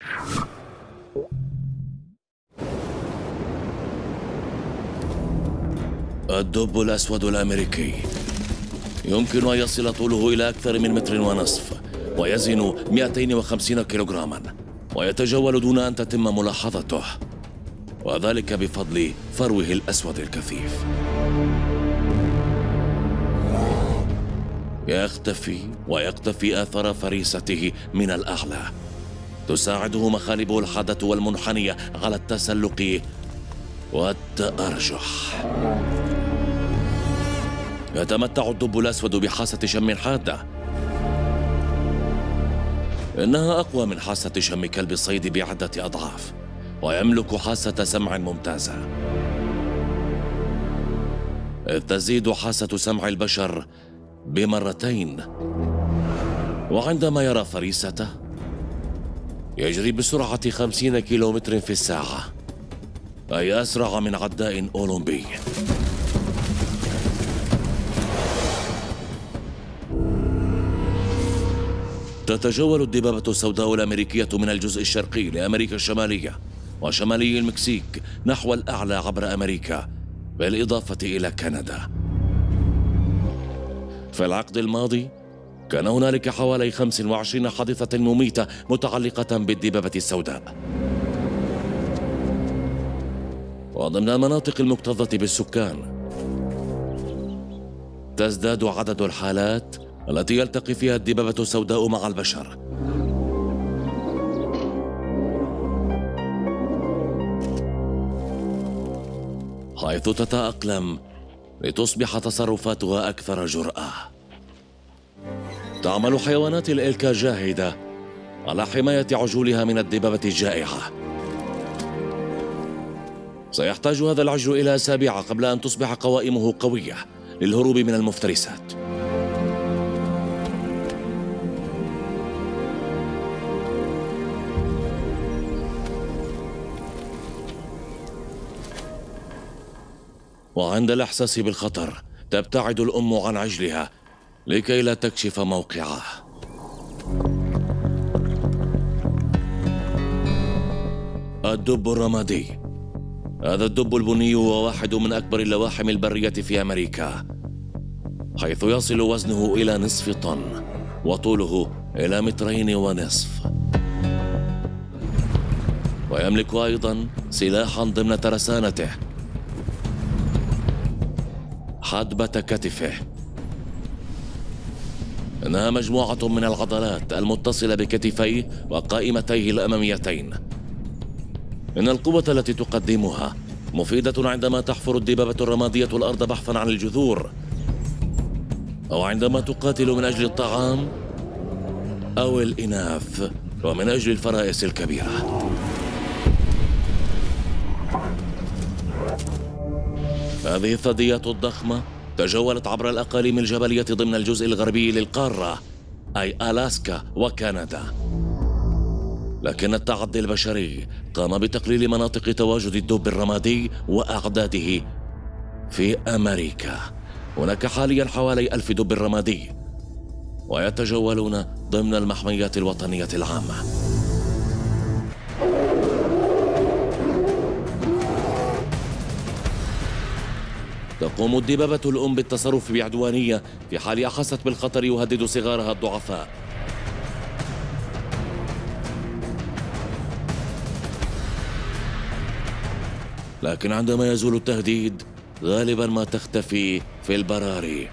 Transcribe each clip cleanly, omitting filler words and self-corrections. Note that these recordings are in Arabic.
الدب الأسود الأمريكي يمكن أن يصل طوله إلى أكثر من 1.5 متر، ويزن 250 كيلوغراما، ويتجول دون أن تتم ملاحظته، وذلك بفضل فروه الأسود الكثيف. يختفي ويقتفي آثار فريسته من الأعلى. تساعده مخالبه الحادة والمنحنية على التسلق والتأرجح. يتمتع الدب الأسود بحاسة شم حادة، إنها أقوى من حاسة شم كلب الصيد بعدة أضعاف، ويملك حاسة سمع ممتازة، إذ تزيد حاسة سمع البشر ب2. وعندما يرى فريسته يجري بسرعة 50 كيلومتر في الساعة، أي أسرع من عداء أولمبي. تتجول الدبابة السوداء الأمريكية من الجزء الشرقي لأمريكا الشمالية وشمالي المكسيك نحو الأعلى عبر أمريكا، بالإضافة إلى كندا. في العقد الماضي كان هنالك حوالي 25 حادثة مميتة متعلقة بالدبابة السوداء. وضمن المناطق المكتظة بالسكان تزداد عدد الحالات التي يلتقي فيها الدبابة السوداء مع البشر. حيث تتأقلم لتصبح تصرفاتها أكثر جرأة. تعمل حيوانات الإلكا جاهدة على حماية عجولها من الدبابة الجائعة. سيحتاج هذا العجل إلى أسابيع قبل أن تصبح قوائمه قوية للهروب من المفترسات. وعند الإحساس بالخطر تبتعد الأم عن عجلها لكي لا تكشف موقعه. الدب الرمادي. هذا الدب البني هو واحد من أكبر اللواحم البرية في أمريكا، حيث يصل وزنه إلى نصف طن وطوله إلى 2.5 متر. ويملك أيضا سلاحا ضمن ترسانته، حدبة كتفه. إنها مجموعة من العضلات المتصلة بكتفيه وقائمتيه الأماميتين. إن القوة التي تقدمها مفيدة عندما تحفر الدبابة الرمادية الأرض بحثا عن الجذور، أو عندما تقاتل من أجل الطعام أو الإناث، ومن أجل الفرائس الكبيرة. هذه الثدييات الضخمة تجولت عبر الأقاليم الجبلية ضمن الجزء الغربي للقارة، أي ألاسكا وكندا. لكن التعدي البشري قام بتقليل مناطق تواجد الدب الرمادي وأعداده في أمريكا. هناك حاليا حوالي 1000 دب رمادي، ويتجولون ضمن المحميات الوطنية العامة. تقوم الدبابة الأم بالتصرف بعدوانية في حال أحست بالخطر يهدد صغارها الضعفاء. لكن عندما يزول التهديد غالبا ما تختفي في البراري.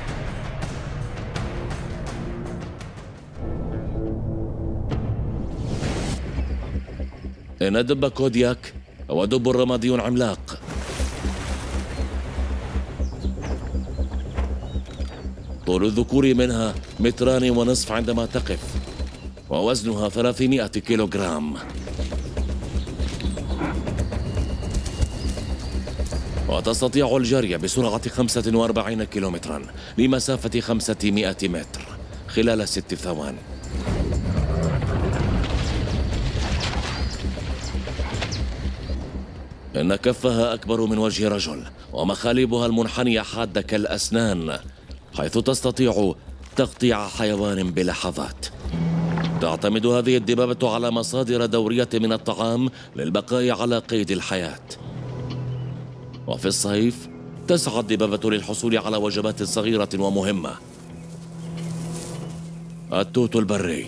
إن دب كودياك هو دب رمادي عملاق، طول الذكور منها 2.5 متر عندما تقف، ووزنها 300 كيلوغرام. وتستطيع الجري بسرعة 45 كيلومترا لمسافة 500 متر خلال 6 ثواني. إن كفها أكبر من وجه رجل، ومخالبها المنحنية حادة كالأسنان، حيث تستطيع تقطيع حيوان بلحظات. تعتمد هذه الدبابة على مصادر دورية من الطعام للبقاء على قيد الحياة. وفي الصيف تسعى الدبابة للحصول على وجبات صغيرة ومهمة. التوت البري.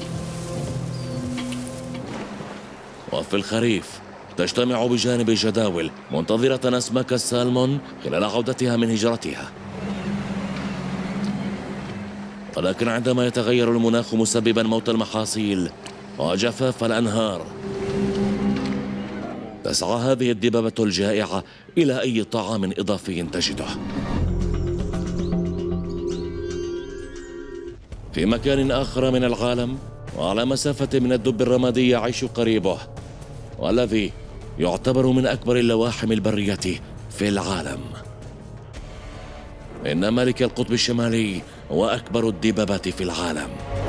وفي الخريف تجتمع بجانب الجداول منتظرة أسماك السالمون خلال عودتها من هجرتها. ولكن عندما يتغير المناخ مسببا موت المحاصيل وجفاف الأنهار، تسعى هذه الدبابة الجائعة إلى أي طعام إضافي تجده. في مكان آخر من العالم وعلى مسافة من الدب الرمادي يعيش قريبه، والذي يعتبر من أكبر اللواحم البرية في العالم. إن ملك القطب الشمالي هو أكبر الدبابات في العالم.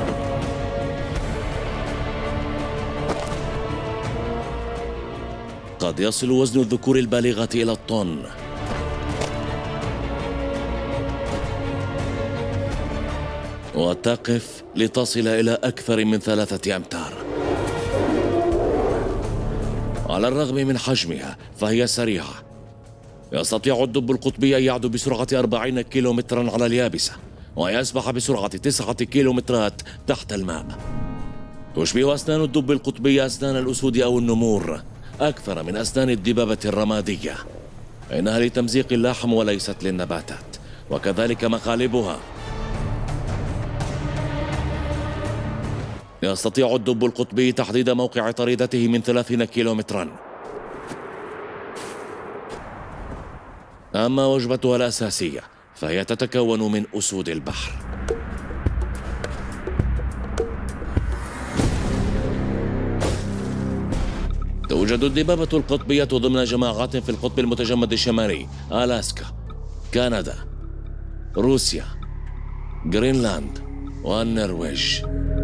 قد يصل وزن الذكور البالغة إلى الطن. وتقف لتصل إلى أكثر من 3 أمتار. على الرغم من حجمها فهي سريعة. يستطيع الدب القطبي أن يعدو بسرعة 40 كيلومترا على اليابسة، ويسبح بسرعة 9 كيلومترات تحت الماء. تشبه أسنان الدب القطبي أسنان الأسود أو النمور أكثر من أسنان الدبابة الرمادية. إنها لتمزيق اللحم وليست للنباتات، وكذلك مقالبها. يستطيع الدب القطبي تحديد موقع طريدته من 30 كيلومترا. أما وجبتها الأساسية فهي تتكون من أسود البحر. توجد الدبابة القطبية ضمن جماعات في القطب المتجمد الشمالي، ألاسكا، كندا، روسيا، غرينلاند والنرويج.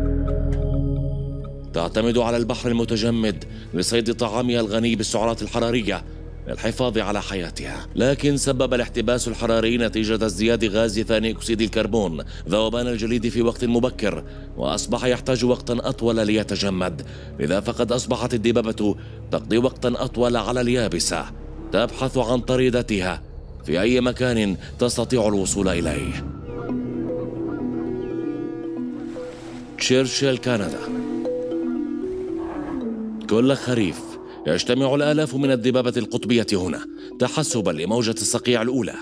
تعتمد على البحر المتجمد لصيد طعامها الغني بالسعرات الحرارية للحفاظ على حياتها. لكن سبب الاحتباس الحراري نتيجة ازدياد غاز ثاني أكسيد الكربون ذوبان الجليد في وقت مبكر، وأصبح يحتاج وقتا أطول ليتجمد. لذا فقد أصبحت الدبابة تقضي وقتا أطول على اليابسة، تبحث عن طريدتها في أي مكان تستطيع الوصول إليه. تشرشل، كندا. كل خريف يجتمع الآلاف من الدبابة القطبية هنا تحسبا لموجة الصقيع الأولى.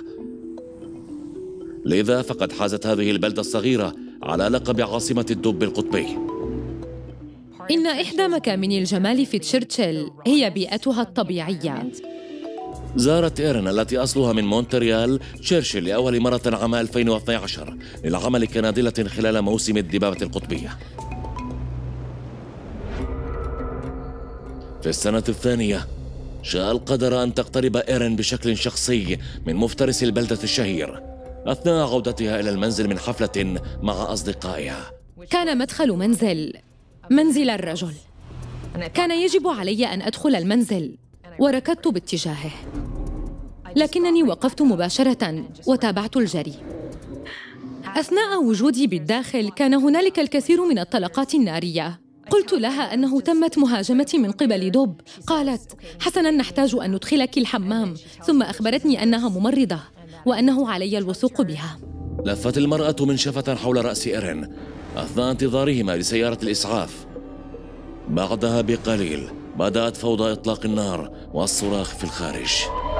لذا فقد حازت هذه البلدة الصغيرة على لقب عاصمة الدب القطبي. إن إحدى مكامن الجمال في تشرشل هي بيئتها الطبيعية. زارت إيرين التي أصلها من مونتريال تشرشل لأول مرة عام 2012 للعمل كنادلة خلال موسم الدبابة القطبية. في السنة الثانية شاء القدر أن تقترب إيرين بشكل شخصي من مفترس البلدة الشهير أثناء عودتها إلى المنزل من حفلة مع أصدقائها. كان مدخل منزل الرجل. كان يجب علي أن أدخل المنزل، وركضت باتجاهه، لكنني وقفت مباشرة وتابعت الجري. أثناء وجودي بالداخل كان هنالك الكثير من الطلقات النارية. قلت لها أنه تمت مهاجمتي من قبل دب. قالت: حسناً، نحتاج أن ندخلك الحمام. ثم أخبرتني أنها ممرضة وأنه علي الوثوق بها. لفت المرأة منشفة حول رأس إيرين أثناء انتظارهما لسيارة الإسعاف. بعدها بقليل بدأت فوضى إطلاق النار والصراخ في الخارج.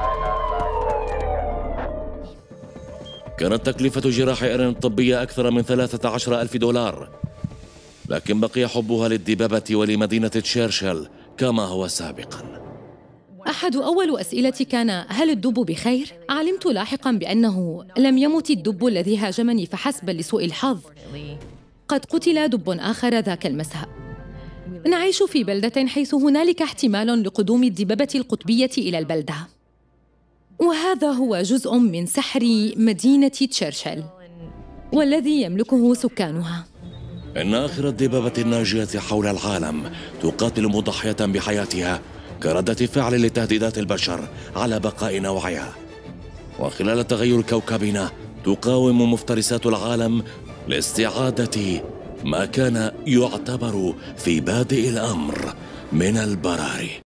كانت تكلفة جراح إيرين الطبية أكثر من 13,000 دولار، لكن بقي حبها للدبابة ولمدينة تشرشل كما هو سابقاً. أحد أول أسئلتي كان: هل الدب بخير؟ علمت لاحقاً بأنه لم يمت الدب الذي هاجمني فحسب لسوء الحظ. قد قتل دب آخر ذاك المساء. نعيش في بلدة حيث هنالك احتمال لقدوم الدببة القطبية إلى البلدة، وهذا هو جزء من سحر مدينة تشرشل والذي يملكه سكانها. إن آخر الدبابة الناجية حول العالم تقاتل مضحية بحياتها كردة فعل لتهديدات البشر على بقاء نوعها. وخلال تغير كوكبنا تقاوم مفترسات العالم لاستعادة ما كان يعتبر في بادئ الأمر من البراري.